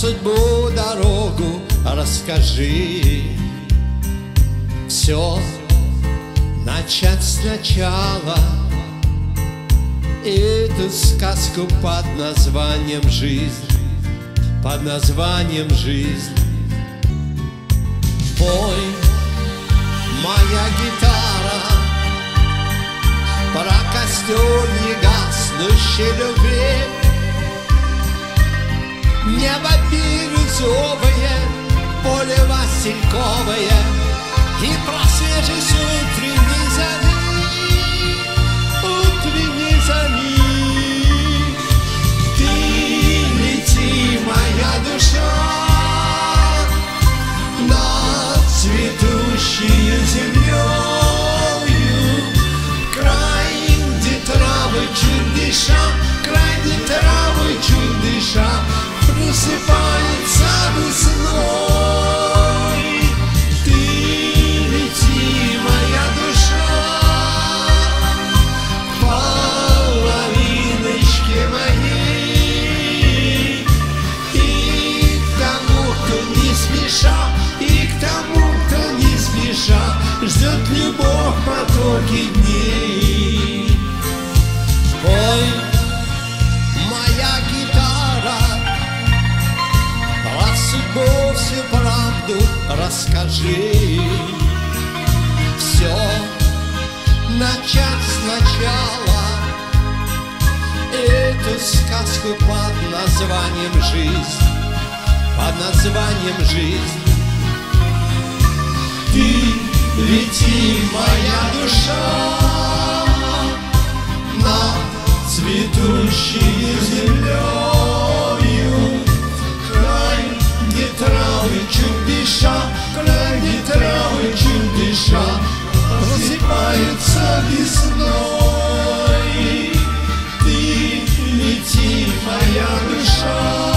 судьбу, дорогу расскажи. Все начать сначала, эту сказку под названием «Жизнь», под названием «Жизнь». Пой, моя гитара, про костер негаснущей любви. Небо бирюзовое, поле васильковое и про свежесть утренней зари, утренней зари. Ты лети, моя душа, над цветущей землею, край, где травы чуть дыша, край, где травы чуть дыша, просыпается весной. Ты лети, моя душа, половиночке моей, и к тому, кто не спеша, и к тому, кто не спеша, ждет любовь потоки дней. Ой, моя гитара, про судьбу всю правду расскажи. Все начать сначала, эту сказку под названием «Жизнь», под названием «Жизнь». Ты лети, моя душа, над цветущей землею, край, где травы чуть дыша, край, где травы чуть дыша, просыпаются весной. Ты лети, моя душа,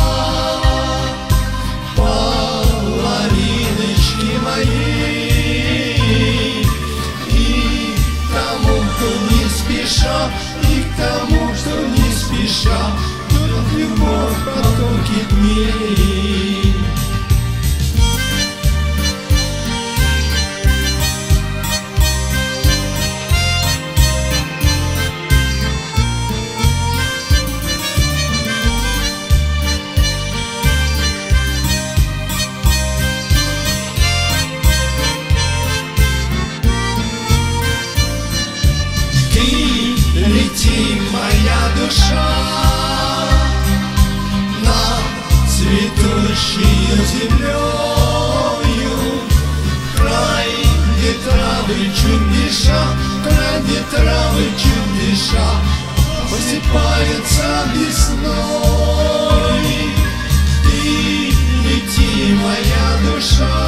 половиночки моей, и к тому, кто не спеша, и к тому, что не спеша, ждет любовь потоки дней. Лети, моя душа, над цветущей землею, край, где травы чуть дыша, край, где травы чуть дыша, просыпаются весной. Ты лети, моя душа,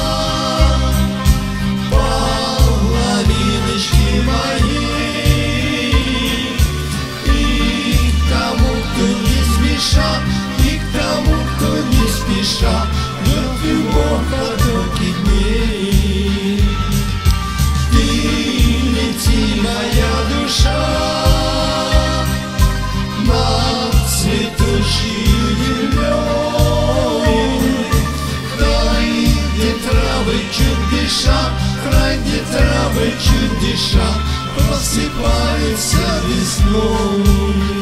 половиночки моей, и к тому, кто не спеша, ждет любовь потоки дней. Ты лети, моя душа, над цветущей землею, край, где травы чуть дыша, край, где травы чуть дыша, просыпается весной.